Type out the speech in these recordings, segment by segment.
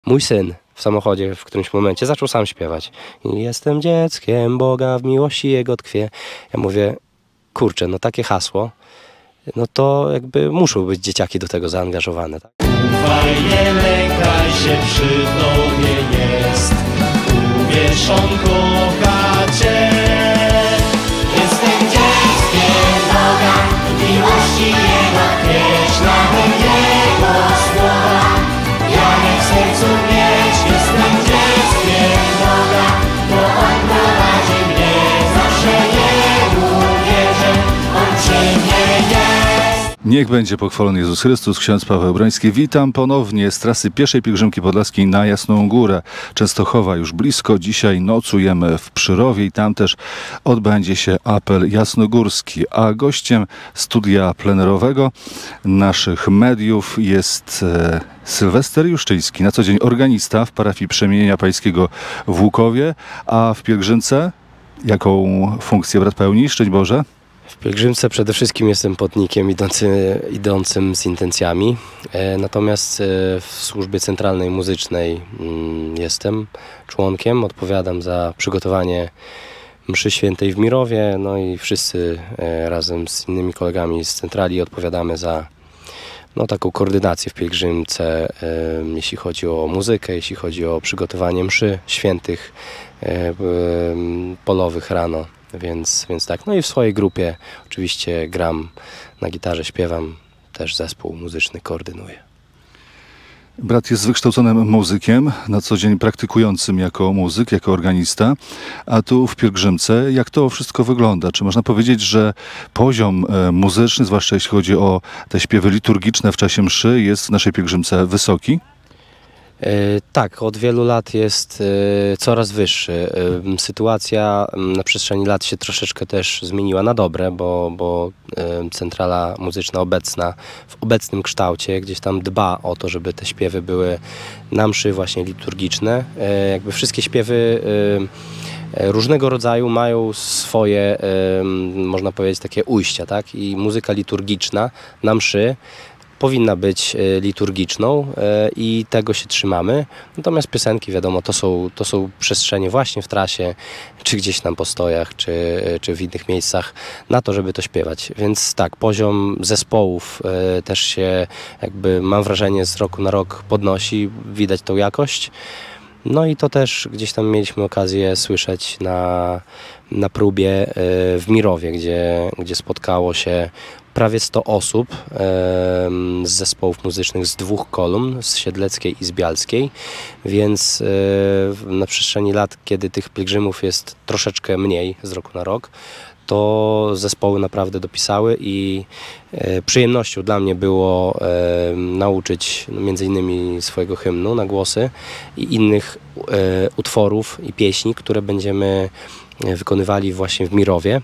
Mój syn w samochodzie w którymś momencie zaczął sam śpiewać. Jestem dzieckiem Boga, w miłości Jego tkwię. Ja mówię, kurczę, no takie hasło, no to jakby muszą być dzieciaki do tego zaangażowane. Tak? Ufaj, nie lękaj się, przy Tobie jest. Uwierz, On kocha Cię. Jestem dzieckiem Boga, w miłości Jego tkwieć, nawet Jego słowa ja nie w sercu mieć. Jestem dzieckiem Boga, bo On prowadzi mnie, zawsze Jemu wierzę, On przy mnie jest. Niech będzie pochwalony Jezus Chrystus, ksiądz Paweł Broński. Witam ponownie z trasy pierwszej pielgrzymki podlaskiej na Jasną Górę. Częstochowa już blisko. Dzisiaj nocujemy w Przyrowie i tam też odbędzie się apel jasnogórski. A gościem studia plenerowego naszych mediów jest Sylwester Juszczyński, na co dzień organista w parafii Przemienienia Pańskiego w Łukowie, a w pielgrzymce jaką funkcję brat pełni? Szczęść Boże. W pielgrzymce przede wszystkim jestem płotnikiem idącym z intencjami, natomiast w służbie centralnej muzycznej jestem członkiem, odpowiadam za przygotowanie mszy świętej w Mirowie, no i wszyscy razem z innymi kolegami z centrali odpowiadamy za taką koordynację w pielgrzymce, jeśli chodzi o muzykę, jeśli chodzi o przygotowanie mszy świętych polowych rano. Więc tak, no i w swojej grupie oczywiście gram na gitarze, śpiewam, też zespół muzyczny koordynuję. Brat jest wykształconym muzykiem, na co dzień praktykującym jako muzyk, jako organista, a tu w pielgrzymce jak to wszystko wygląda? Czy można powiedzieć, że poziom muzyczny, zwłaszcza jeśli chodzi o te śpiewy liturgiczne w czasie mszy, jest w naszej pielgrzymce wysoki? Tak, od wielu lat jest coraz wyższy. Sytuacja na przestrzeni lat się troszeczkę też zmieniła na dobre, bo centrala muzyczna obecna w obecnym kształcie gdzieś tam dba o to, żeby te śpiewy były na mszy właśnie liturgiczne. Jakby wszystkie śpiewy różnego rodzaju mają swoje, można powiedzieć, takie ujścia, tak? I muzyka liturgiczna na mszy powinna być liturgiczną i tego się trzymamy. Natomiast piosenki, wiadomo, to są przestrzenie właśnie w trasie, czy gdzieś na postojach, czy w innych miejscach na to, żeby to śpiewać. Więc tak, poziom zespołów też się jakby, mam wrażenie, z roku na rok podnosi, widać tą jakość. No i to też gdzieś tam mieliśmy okazję słyszeć na próbie w Mirowie, gdzie spotkało się prawie 100 osób z zespołów muzycznych z 2 kolumn, z Siedleckiej i z Bialskiej, więc na przestrzeni lat, kiedy tych pielgrzymów jest troszeczkę mniej z roku na rok, to zespoły naprawdę dopisały i przyjemnością dla mnie było nauczyć między innymi swojego hymnu na głosy i innych utworów i pieśni, które będziemy wykonywali właśnie w Mirowie.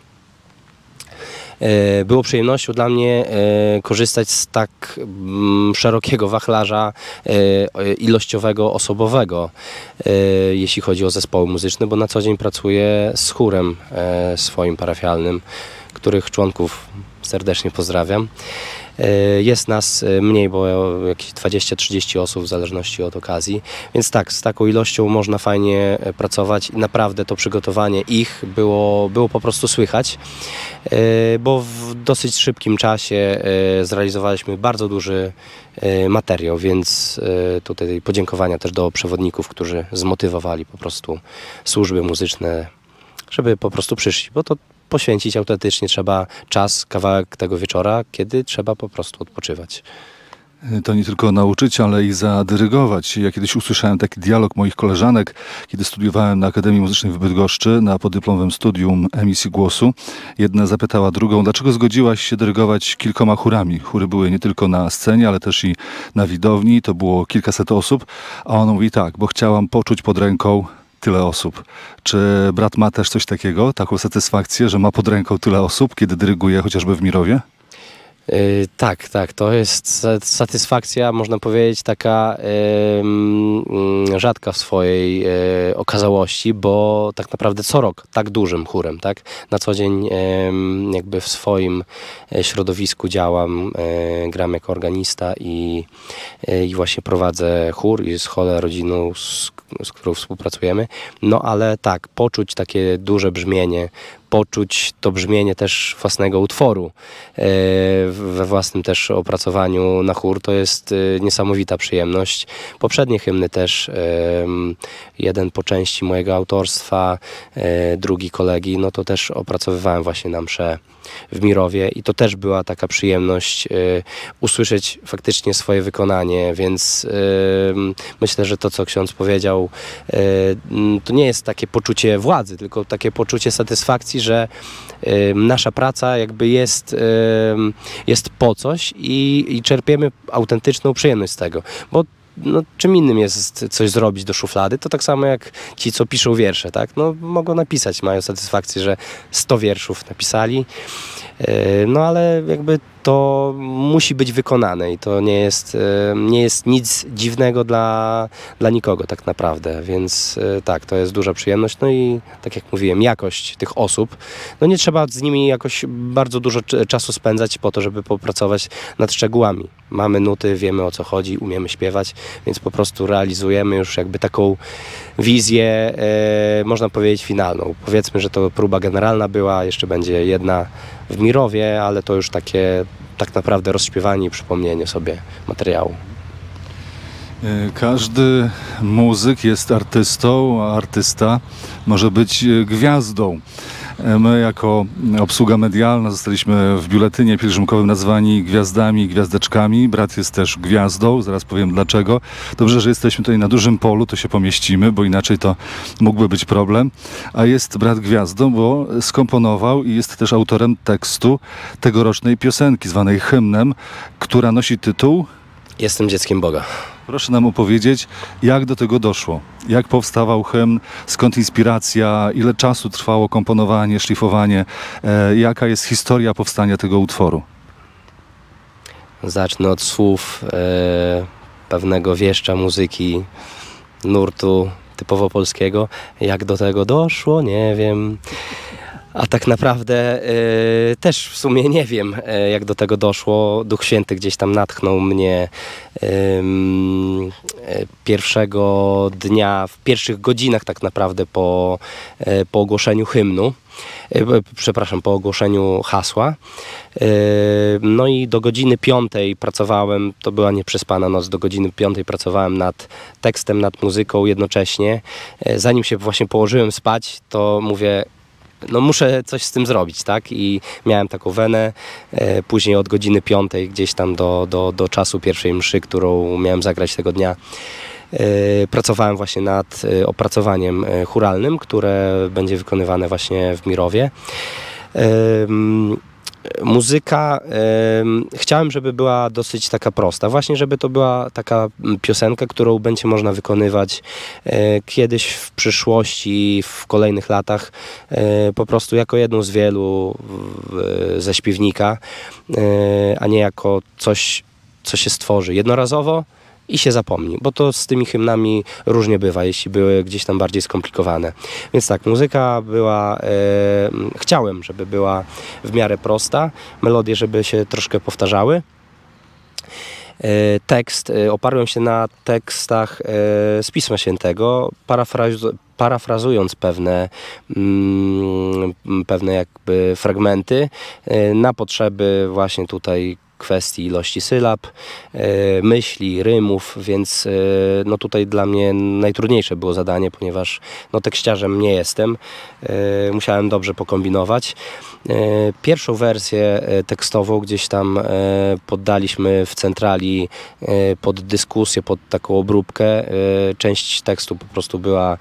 Było przyjemnością dla mnie korzystać z tak szerokiego wachlarza ilościowego, osobowego, jeśli chodzi o zespoły muzyczne, bo na co dzień pracuję z chórem swoim parafialnym, których członków serdecznie pozdrawiam. Jest nas mniej, bo jakieś 20-30 osób w zależności od okazji, więc tak, z taką ilością można fajnie pracować i naprawdę to przygotowanie ich było po prostu słychać, bo w dosyć szybkim czasie zrealizowaliśmy bardzo duży materiał, więc tutaj podziękowania też do przewodników, którzy zmotywowali po prostu służby muzyczne, żeby po prostu przyszli, bo to poświęcić autentycznie trzeba czas, kawałek tego wieczora, kiedy trzeba po prostu odpoczywać. To nie tylko nauczyć, ale i zadyrygować. Ja kiedyś usłyszałem taki dialog moich koleżanek, kiedy studiowałem na Akademii Muzycznej w Bydgoszczy na podyplomowym studium emisji głosu. Jedna zapytała drugą, dlaczego zgodziłaś się dyrygować kilkoma chórami. Chóry były nie tylko na scenie, ale też i na widowni. To było kilkaset osób. A ona mówi tak, bo chciałam poczuć pod ręką tyle osób. Czy brat ma też coś takiego, taką satysfakcję, że ma pod ręką tyle osób, kiedy dyryguje chociażby w Mirowie? Tak, to jest satysfakcja, można powiedzieć, taka, rzadka w swojej okazałości, bo tak naprawdę co rok tak dużym chórem, tak? Na co dzień jakby w swoim środowisku działam, gram jako organista i właśnie prowadzę chór i z Hole rodziną, z którą współpracujemy. No ale tak, poczuć takie duże brzmienie, poczuć to brzmienie też własnego utworu we własnym też opracowaniu na chór, to jest niesamowita przyjemność. Poprzednie hymny też, jeden po części mojego autorstwa, drugi kolegi, no to też opracowywałem właśnie na msze w Mirowie i to też była taka przyjemność usłyszeć faktycznie swoje wykonanie, więc myślę, że to, co ksiądz powiedział, to nie jest takie poczucie władzy, tylko takie poczucie satysfakcji, że nasza praca jakby jest po coś i czerpiemy autentyczną przyjemność z tego, bo no, czym innym jest coś zrobić do szuflady, to tak samo jak ci, co piszą wiersze, tak? No, mogą napisać, mają satysfakcję, że 100 wierszów napisali, no ale jakby to musi być wykonane i to nie jest nic dziwnego dla nikogo tak naprawdę, więc tak, to jest duża przyjemność. No i tak jak mówiłem, jakość tych osób, no nie trzeba z nimi jakoś bardzo dużo czasu spędzać po to, żeby popracować nad szczegółami. Mamy nuty, wiemy o co chodzi, umiemy śpiewać, więc po prostu realizujemy już jakby taką wizję, można powiedzieć, finalną. Powiedzmy, że to próba generalna była, jeszcze będzie jedna w Mirowie, ale to już takie tak naprawdę rozśpiewanie i przypomnienie sobie materiału. Każdy muzyk jest artystą, a artysta może być gwiazdą. My jako obsługa medialna zostaliśmy w biuletynie pielgrzymkowym nazwani gwiazdami, gwiazdeczkami. Brat jest też gwiazdą, zaraz powiem dlaczego. Dobrze, że jesteśmy tutaj na dużym polu, to się pomieścimy, bo inaczej to mógłby być problem. A jest brat gwiazdą, bo skomponował i jest też autorem tekstu tegorocznej piosenki zwanej hymnem, która nosi tytuł Jestem dzieckiem Boga. Proszę nam opowiedzieć, jak do tego doszło, jak powstawał hymn, skąd inspiracja, ile czasu trwało komponowanie, szlifowanie, jaka jest historia powstania tego utworu? Zacznę od słów pewnego wieszcza muzyki, nurtu typowo polskiego. Jak do tego doszło, nie wiem. A tak naprawdę też w sumie nie wiem, jak do tego doszło. Duch Święty gdzieś tam natchnął mnie pierwszego dnia, w pierwszych godzinach tak naprawdę po ogłoszeniu hymnu. Przepraszam, po ogłoszeniu hasła. No i do godziny 5 pracowałem, to była nieprzespana noc, do godziny 5 pracowałem nad tekstem, nad muzyką jednocześnie. Zanim się właśnie położyłem spać, to mówię, no muszę coś z tym zrobić, tak? I miałem taką wenę, później od godziny 5 gdzieś tam do czasu pierwszej mszy, którą miałem zagrać tego dnia, pracowałem właśnie nad opracowaniem chóralnym, które będzie wykonywane właśnie w Mirowie. Muzyka, chciałem, żeby była dosyć taka prosta, właśnie żeby to była taka piosenka, którą będzie można wykonywać kiedyś w przyszłości, w kolejnych latach, po prostu jako jedną z wielu ze śpiewnika, a nie jako coś, co się stworzy jednorazowo i się zapomni, bo to z tymi hymnami różnie bywa, jeśli były gdzieś tam bardziej skomplikowane. Więc tak, muzyka była, chciałem, żeby była w miarę prosta, melodie, żeby się troszkę powtarzały. Tekst, oparłem się na tekstach z Pisma Świętego, parafrazując pewne jakby fragmenty na potrzeby właśnie tutaj kwestii ilości sylab, myśli, rymów, więc no tutaj dla mnie najtrudniejsze było zadanie, ponieważ no tekściarzem nie jestem. Musiałem dobrze pokombinować. Pierwszą wersję tekstową gdzieś tam poddaliśmy w centrali pod dyskusję, pod taką obróbkę. Część tekstu po prostu była,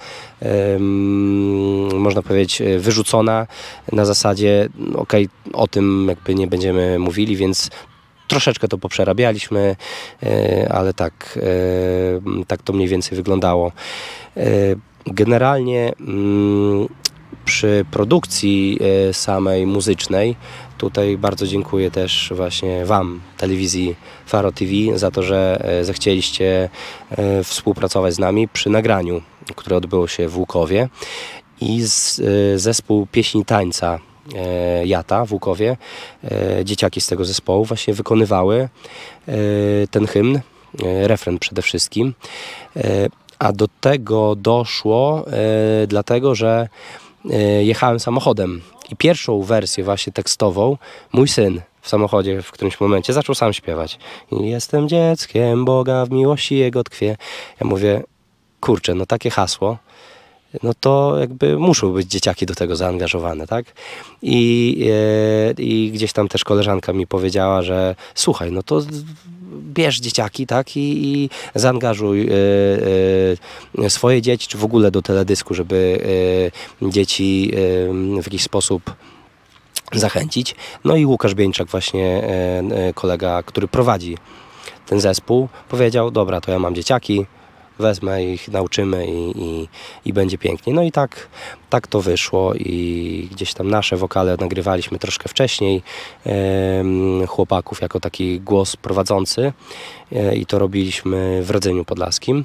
można powiedzieć, wyrzucona na zasadzie, okej, o tym jakby nie będziemy mówili, więc troszeczkę to poprzerabialiśmy, ale tak to mniej więcej wyglądało. Generalnie przy produkcji samej muzycznej tutaj bardzo dziękuję też właśnie Wam, telewizji Faro TV, za to, że zechcieliście współpracować z nami przy nagraniu, które odbyło się w Łukowie. I zespół pieśni tańca Jata w Łukowie, dzieciaki z tego zespołu właśnie wykonywały ten hymn, refren przede wszystkim. A do tego doszło dlatego, że jechałem samochodem i pierwszą wersję właśnie tekstową mój syn w samochodzie w którymś momencie zaczął sam śpiewać. Jestem dzieckiem Boga, w miłości Jego tkwię. Ja mówię, kurczę, no takie hasło, no to jakby muszą być dzieciaki do tego zaangażowane, tak? I gdzieś tam też koleżanka mi powiedziała, że słuchaj, no to bierz dzieciaki, tak? I zaangażuj swoje dzieci, czy w ogóle do teledysku, żeby dzieci w jakiś sposób zachęcić. No i Łukasz Bieńczak właśnie, kolega, który prowadzi ten zespół, powiedział, dobra, to ja mam dzieciaki, wezmę ich, nauczymy i będzie pięknie. No i tak to wyszło i gdzieś tam nasze wokale nagrywaliśmy troszkę wcześniej, chłopaków jako taki głos prowadzący i to robiliśmy w Radzeniu Podlaskim.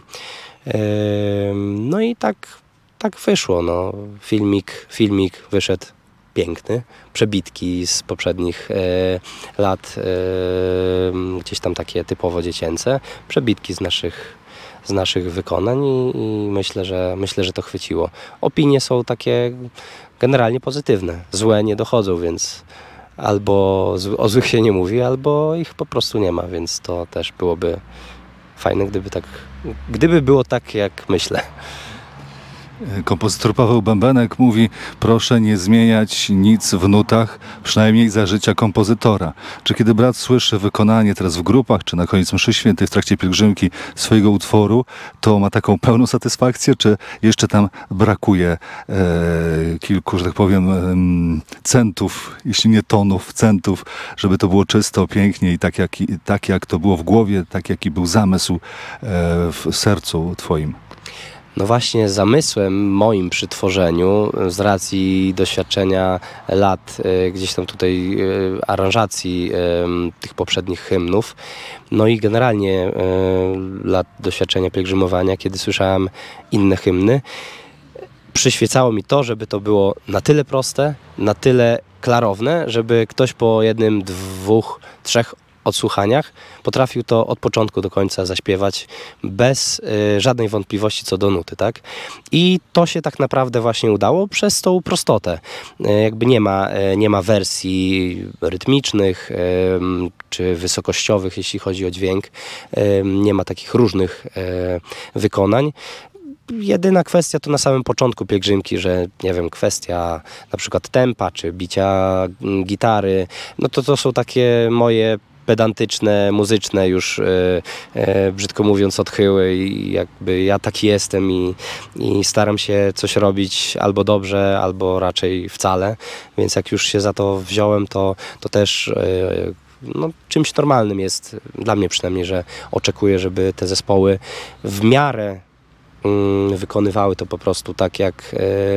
No i tak wyszło. No. Filmik wyszedł piękny, przebitki z poprzednich lat, gdzieś tam takie typowo dziecięce, przebitki z naszych wykonań i myślę, że to chwyciło. Opinie są takie generalnie pozytywne, złe nie dochodzą, więc albo o złych się nie mówi, albo ich po prostu nie ma, więc to też byłoby fajne, gdyby było tak, jak myślę. Kompozytor Paweł Bębenek mówi, proszę nie zmieniać nic w nutach, przynajmniej za życia kompozytora. Czy kiedy brat słyszy wykonanie teraz w grupach, czy na koniec mszy świętej w trakcie pielgrzymki swojego utworu, to ma taką pełną satysfakcję, czy jeszcze tam brakuje kilku, że tak powiem, centów, jeśli nie tonów, centów, żeby to było czysto, pięknie i tak jak to było w głowie, tak jaki był zamysł w sercu twoim? No właśnie zamysłem moim przy tworzeniu, z racji doświadczenia lat gdzieś tam tutaj aranżacji tych poprzednich hymnów, no i generalnie lat doświadczenia pielgrzymowania, kiedy słyszałem inne hymny, przyświecało mi to, żeby to było na tyle proste, na tyle klarowne, żeby ktoś po jednym, 2, 3 odsłuchaniach potrafił to od początku do końca zaśpiewać bez żadnej wątpliwości co do nuty, tak? I to się tak naprawdę właśnie udało przez tą prostotę. Jakby nie ma wersji rytmicznych czy wysokościowych, jeśli chodzi o dźwięk. Nie ma takich różnych wykonań. Jedyna kwestia to na samym początku pielgrzymki, że nie wiem, kwestia na przykład tempa czy bicia gitary, no to są takie moje pedantyczne, muzyczne już, brzydko mówiąc, odchyły i jakby ja taki jestem i staram się coś robić albo dobrze, albo raczej wcale, więc jak już się za to wziąłem, to też no, czymś normalnym jest, dla mnie przynajmniej, że oczekuję, żeby te zespoły w miarę wykonywały to po prostu tak jak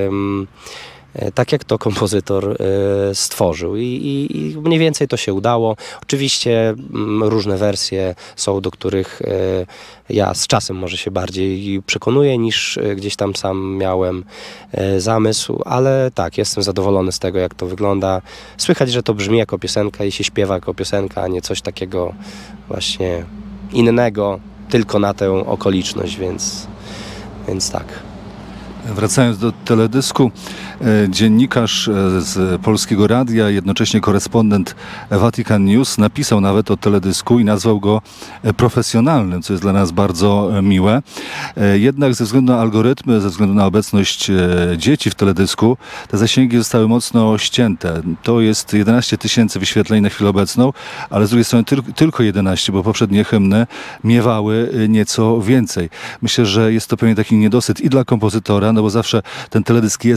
to kompozytor stworzył i mniej więcej to się udało. Oczywiście różne wersje są, do których ja z czasem może się bardziej przekonuję niż gdzieś tam sam miałem zamysł, ale tak, jestem zadowolony z tego, jak to wygląda. Słychać, że to brzmi jako piosenka i się śpiewa jako piosenka, a nie coś takiego właśnie innego, tylko na tę okoliczność, więc tak. Wracając do teledysku, dziennikarz z Polskiego Radia, jednocześnie korespondent Vatican News, napisał nawet o teledysku i nazwał go profesjonalnym, co jest dla nas bardzo miłe. Jednak ze względu na algorytmy, ze względu na obecność dzieci w teledysku, te zasięgi zostały mocno ścięte. To jest 11 000 wyświetleń na chwilę obecną, ale z drugiej strony tylko 11, bo poprzednie hymny miewały nieco więcej. Myślę, że jest to pewnie taki niedosyt i dla kompozytora, no bo zawsze ten teledysk jest ilustracją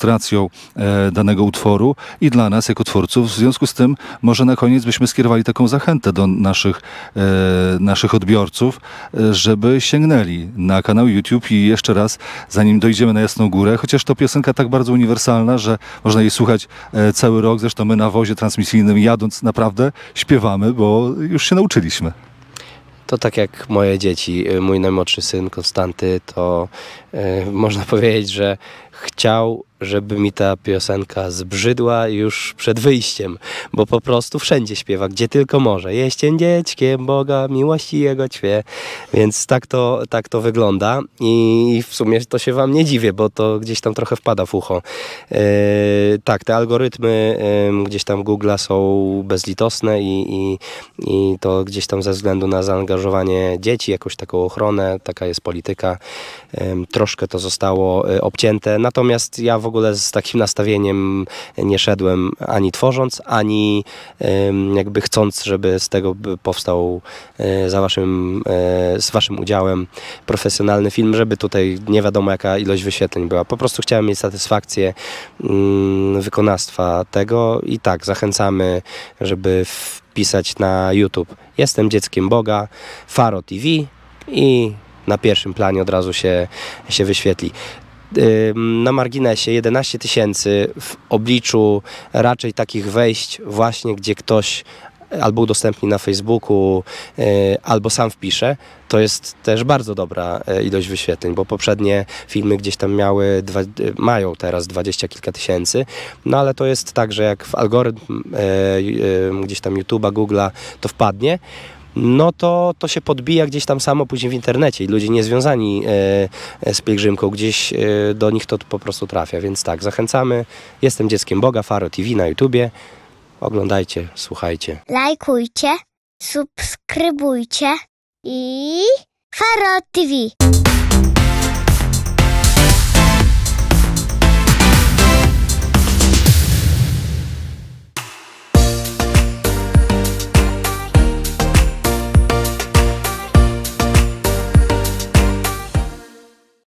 ilustracją danego utworu i dla nas jako twórców. W związku z tym może na koniec byśmy skierowali taką zachętę do naszych odbiorców, żeby sięgnęli na kanał YouTube i jeszcze raz, zanim dojdziemy na Jasną Górę, chociaż to piosenka tak bardzo uniwersalna, że można jej słuchać cały rok. Zresztą my na wozie transmisyjnym jadąc naprawdę śpiewamy, bo już się nauczyliśmy. To tak jak moje dzieci, mój najmłodszy syn Konstanty, to można powiedzieć, że chciał, żeby mi ta piosenka zbrzydła już przed wyjściem, bo po prostu wszędzie śpiewa, gdzie tylko może. Jestem dzieckiem Boga, miłości Jego ćwie. Więc tak to wygląda i w sumie to się wam nie dziwię, bo to gdzieś tam trochę wpada w ucho. Tak, te algorytmy gdzieś tam Google'a są bezlitosne i to gdzieś tam ze względu na zaangażowanie dzieci, jakąś taką ochronę, taka jest polityka. Troszkę to zostało obcięte, natomiast ja w ogóle z takim nastawieniem nie szedłem ani tworząc, ani jakby chcąc, żeby z tego powstał z waszym udziałem profesjonalny film, żeby tutaj nie wiadomo jaka ilość wyświetleń była. Po prostu chciałem mieć satysfakcję wykonawstwa tego i tak, zachęcamy, żeby wpisać na YouTube Jestem dzieckiem Boga, Faro TV i na pierwszym planie od razu się wyświetli. Na marginesie 11 000 w obliczu raczej takich wejść właśnie, gdzie ktoś albo udostępni na Facebooku, albo sam wpisze, to jest też bardzo dobra ilość wyświetleń, bo poprzednie filmy gdzieś tam mają teraz 20 kilka tysięcy, no ale to jest tak, że jak w algorytm gdzieś tam YouTube'a, Google'a to wpadnie, no to się podbija gdzieś tam samo później w internecie i ludzie niezwiązani z pielgrzymką, gdzieś do nich to po prostu trafia, więc tak, zachęcamy. Jestem dzieckiem Boga, Faro TV na YouTubie. Oglądajcie, słuchajcie. Lajkujcie, subskrybujcie i Faro TV.